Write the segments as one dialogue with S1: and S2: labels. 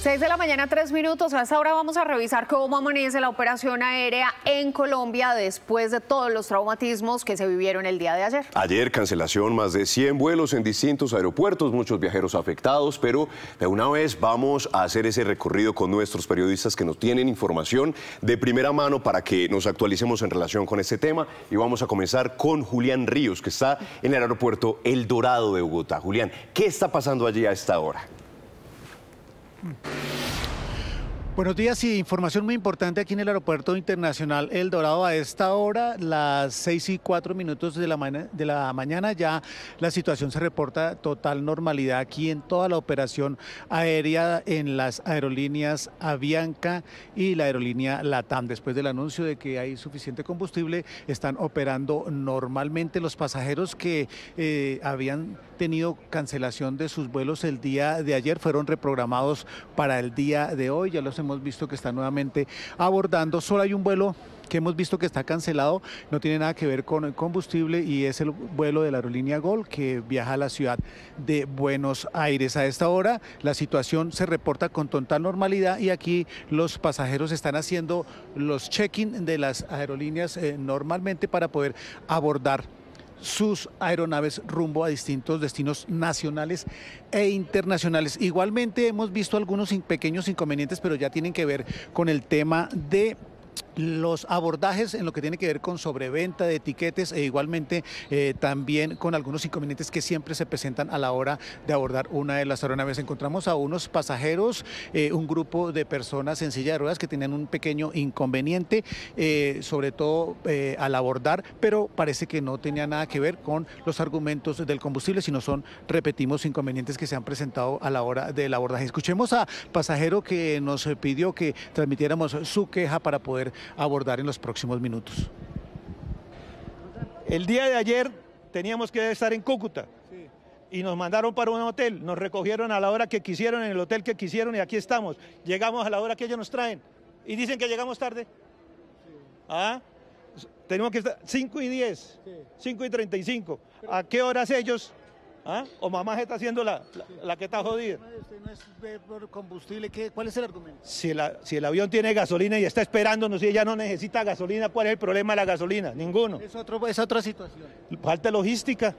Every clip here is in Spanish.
S1: 6 de la mañana, 3 minutos. A esta hora vamos a revisar cómo amanece la operación aérea en Colombia después de todos los traumatismos que se vivieron el día de ayer.
S2: Ayer cancelación más de 100 vuelos en distintos aeropuertos, muchos viajeros afectados, pero de una vez vamos a hacer ese recorrido con nuestros periodistas que nos tienen información de primera mano para que nos actualicemos en relación con este tema. Y vamos a comenzar con Julián Ríos, que está en el aeropuerto El Dorado de Bogotá. Julián, ¿qué está pasando allí a esta hora?
S3: Buenos días y información muy importante aquí en el Aeropuerto Internacional El Dorado. A esta hora, las 6:04 de la mañana, ya la situación se reporta total normalidad aquí en toda la operación aérea en las aerolíneas Avianca y la aerolínea LATAM. Después del anuncio de que hay suficiente combustible, están operando normalmente. Los pasajeros que habían tenido cancelación de sus vuelos el día de ayer fueron reprogramados para el día de hoy. Ya los hemos visto que están nuevamente abordando. Solo hay un vuelo que hemos visto que está cancelado, no tiene nada que ver con el combustible y es el vuelo de la aerolínea Gol que viaja a la ciudad de Buenos Aires. A esta hora la situación se reporta con total normalidad y aquí los pasajeros están haciendo los check-in de las aerolíneas normalmente para poder abordar sus aeronaves rumbo a distintos destinos nacionales e internacionales. Igualmente hemos visto algunos pequeños inconvenientes, pero ya tienen que ver con el tema de los abordajes en lo que tiene que ver con sobreventa de etiquetes e igualmente también con algunos inconvenientes que siempre se presentan a la hora de abordar una de las aeronaves. Encontramos a unos pasajeros, un grupo de personas en silla de ruedas que tenían un pequeño inconveniente, sobre todo al abordar, pero parece que no tenía nada que ver con los argumentos del combustible, sino son, repetimos, inconvenientes que se han presentado a la hora del abordaje. Escuchemos a pasajero que nos pidió que transmitiéramos su queja para poder abordar en los próximos minutos.
S4: El día de ayer teníamos que estar en Cúcuta y nos mandaron para un hotel, nos recogieron a la hora que quisieron, en el hotel que quisieron y aquí estamos. Llegamos a la hora que ellos nos traen y dicen que llegamos tarde. Tenemos que estar 5:10, 5:35. ¿A qué horas ellos? ¿O mamá se está haciendo la que está jodida?
S3: ¿Usted no es por combustible? ¿Cuál es el argumento?
S4: Si el avión tiene gasolina y está esperándonos y ella no necesita gasolina, ¿cuál es el problema de la gasolina? Ninguno.
S3: Es otra situación.
S4: Falta logística.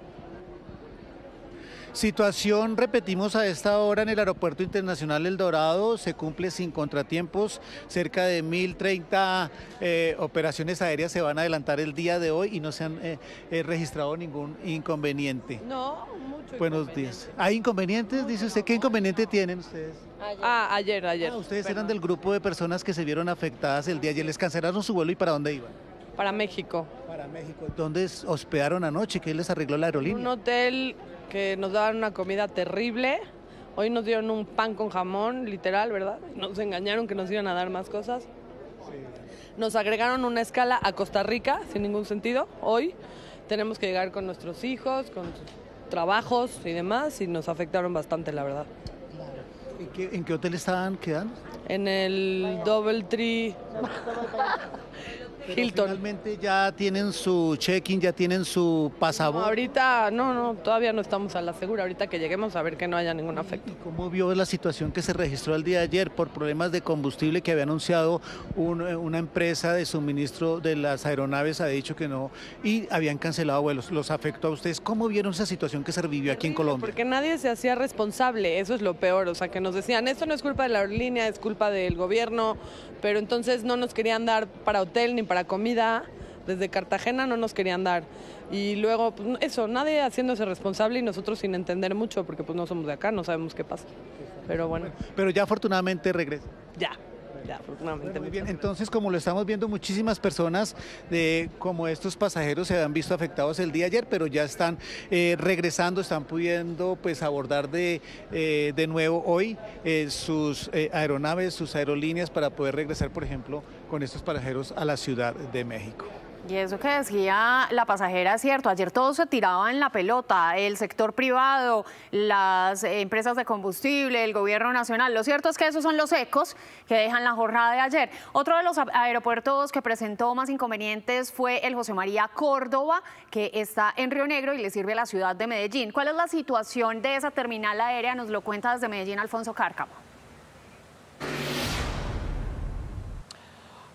S3: Situación, repetimos, a esta hora en el Aeropuerto Internacional El Dorado, se cumple sin contratiempos, cerca de 1030 operaciones aéreas se van a adelantar el día de hoy y no se han registrado ningún inconveniente.
S5: No, mucho.
S3: Buenos días. ¿Hay inconvenientes? Dice usted, ¿qué inconveniente tienen ustedes?
S5: Ayer.
S3: Ustedes eran del grupo de personas que se vieron afectadas el día de ayer, ¿les cancelaron su vuelo y para dónde iban?
S5: Para México.
S3: Para México. ¿Dónde hospedaron anoche? ¿Qué les arregló la aerolínea?
S5: Un hotel que nos daban una comida terrible. Hoy nos dieron un pan con jamón, literal, ¿verdad? Nos engañaron que nos iban a dar más cosas. Nos agregaron una escala a Costa Rica, sin ningún sentido. Hoy tenemos que llegar con nuestros hijos, con sus trabajos y demás, y nos afectaron bastante, la verdad.
S3: ¿En qué hotel estaban quedando?
S5: En el Doubletree Hilton.
S3: Finalmente ya tienen su check-in, ya tienen su pasaporte.
S5: No, ahorita no, todavía no estamos a la segura. Ahorita que lleguemos a ver que no haya ningún afecto.
S3: ¿Cómo vio la situación que se registró el día de ayer por problemas de combustible que había anunciado una empresa de suministro de las aeronaves? Ha dicho que no y habían cancelado vuelos. ¿Los afectó a ustedes? ¿Cómo vieron esa situación que se vivió aquí en Colombia?
S5: Porque nadie se hacía responsable, eso es lo peor. O sea, que nos decían, esto no es culpa de la aerolínea, es culpa del gobierno, pero entonces no nos querían dar para hotel ni para comida. Desde Cartagena no nos querían dar. Y luego, pues eso, nadie haciéndose responsable y nosotros sin entender mucho, porque pues no somos de acá, no sabemos qué pasa. Pero bueno.
S3: Pero ya afortunadamente regresa.
S5: Ya, afortunadamente.
S3: Muy bien, entonces como lo estamos viendo, muchísimas personas como estos pasajeros se han visto afectados el día de ayer, pero ya están regresando, están pudiendo pues abordar de nuevo hoy sus aeronaves, sus aerolíneas para poder regresar, por ejemplo, con estos pasajeros a la Ciudad de México.
S1: Y eso que decía la pasajera es cierto, ayer todos se tiraban la pelota, el sector privado, las empresas de combustible, el gobierno nacional. Lo cierto es que esos son los ecos que dejan la jornada de ayer. Otro de los aeropuertos que presentó más inconvenientes fue el José María Córdoba, que está en Río Negro y le sirve a la ciudad de Medellín. ¿Cuál es la situación de esa terminal aérea? Nos lo cuenta desde Medellín Alfonso Cárcamo.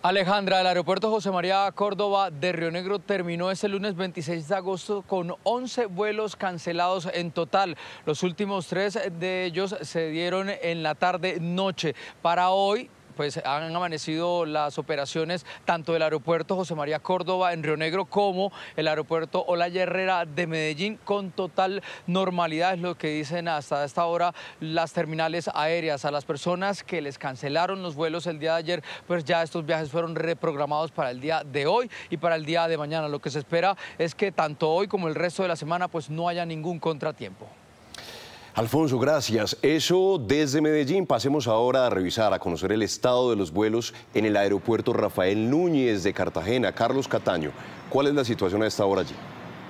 S6: Alejandra, el aeropuerto José María Córdoba de Río Negro terminó este lunes 26 de agosto con 11 vuelos cancelados en total. Los últimos 3 de ellos se dieron en la tarde-noche. Para hoy, pues han amanecido las operaciones tanto del aeropuerto José María Córdoba en Río Negro como el aeropuerto Olaya Herrera de Medellín con total normalidad, es lo que dicen hasta esta hora las terminales aéreas. A las personas que les cancelaron los vuelos el día de ayer, pues ya estos viajes fueron reprogramados para el día de hoy y para el día de mañana. Lo que se espera es que tanto hoy como el resto de la semana pues no haya ningún contratiempo.
S2: Alfonso, gracias. Eso desde Medellín. Pasemos ahora a revisar, a conocer el estado de los vuelos en el aeropuerto Rafael Núñez de Cartagena. Carlos Cataño, ¿cuál es la situación a esta hora allí?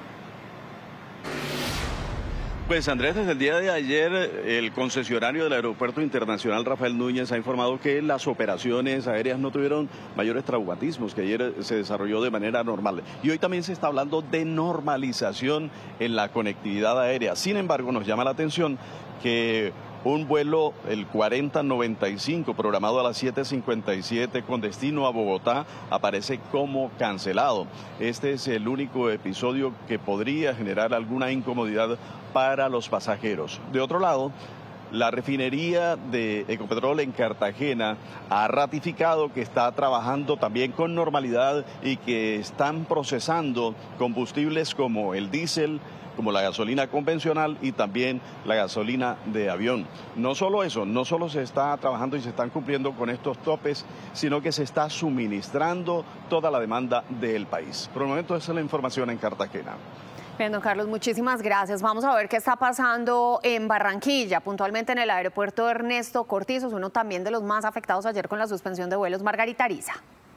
S7: Pues Andrés, desde el día de ayer el concesionario del Aeropuerto Internacional Rafael Núñez ha informado que las operaciones aéreas no tuvieron mayores traumatismos, que ayer se desarrolló de manera normal. Y hoy también se está hablando de normalización en la conectividad aérea. Sin embargo, nos llama la atención que un vuelo, el 4095, programado a las 7:57 con destino a Bogotá, aparece como cancelado. Este es el único episodio que podría generar alguna incomodidad para los pasajeros. De otro lado, la refinería de Ecopetrol en Cartagena ha ratificado que está trabajando también con normalidad y que están procesando combustibles como el diésel, como la gasolina convencional y también la gasolina de avión. No solo eso, no solo se está trabajando y se están cumpliendo con estos topes, sino que se está suministrando toda la demanda del país. Por el momento esa es la información en Cartagena.
S1: Bien, don Carlos, muchísimas gracias. Vamos a ver qué está pasando en Barranquilla, puntualmente en el aeropuerto Ernesto Cortizos, uno también de los más afectados ayer con la suspensión de vuelos. Margarita Ariza.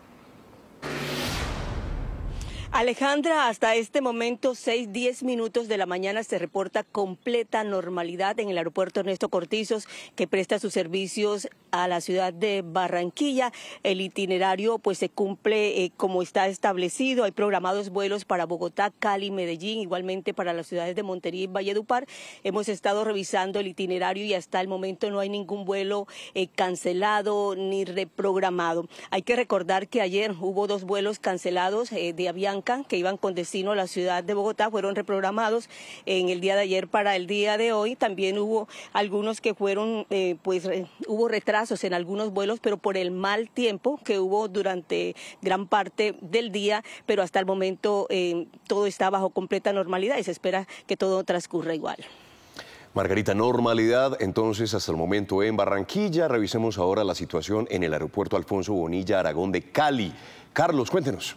S8: Alejandra, hasta este momento, 6:10 minutos de la mañana, se reporta completa normalidad en el aeropuerto Ernesto Cortizos, que presta sus servicios a la ciudad de Barranquilla. El itinerario pues se cumple como está establecido. Hay programados vuelos para Bogotá, Cali, Medellín, igualmente para las ciudades de Montería y Valledupar. Hemos estado revisando el itinerario y hasta el momento no hay ningún vuelo cancelado ni reprogramado. Hay que recordar que ayer hubo 2 vuelos cancelados de Avianca que iban con destino a la ciudad de Bogotá, fueron reprogramados en el día de ayer para el día de hoy. También hubo algunos que fueron, hubo retrasos en algunos vuelos, pero por el mal tiempo que hubo durante gran parte del día, pero hasta el momento todo está bajo completa normalidad y se espera que todo transcurra igual.
S2: Margarita, normalidad entonces hasta el momento en Barranquilla. Revisemos ahora la situación en el aeropuerto Alfonso Bonilla Aragón de Cali. Carlos, cuéntenos.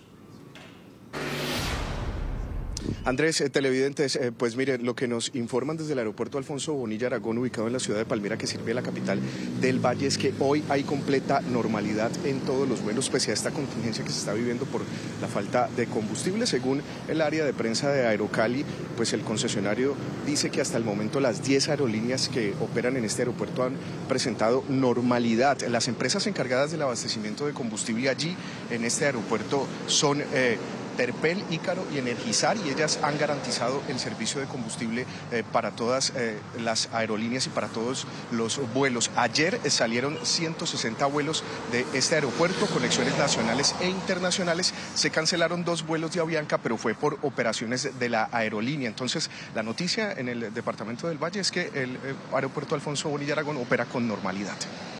S9: Andrés, televidentes, pues miren, lo que nos informan desde el aeropuerto Alfonso Bonilla Aragón, ubicado en la ciudad de Palmira, que sirve a la capital del Valle, es que hoy hay completa normalidad en todos los vuelos, pese a esta contingencia que se está viviendo por la falta de combustible. Según el área de prensa de Aerocali, pues el concesionario dice que hasta el momento las 10 aerolíneas que operan en este aeropuerto han presentado normalidad. Las empresas encargadas del abastecimiento de combustible allí en este aeropuerto son Terpel, Ícaro y Energizar, y ellas han garantizado el servicio de combustible para todas las aerolíneas y para todos los vuelos. Ayer salieron 160 vuelos de este aeropuerto, conexiones nacionales e internacionales. Se cancelaron 2 vuelos de Avianca, pero fue por operaciones de la aerolínea. Entonces, la noticia en el departamento del Valle es que el aeropuerto Alfonso Bonilla Aragón opera con normalidad.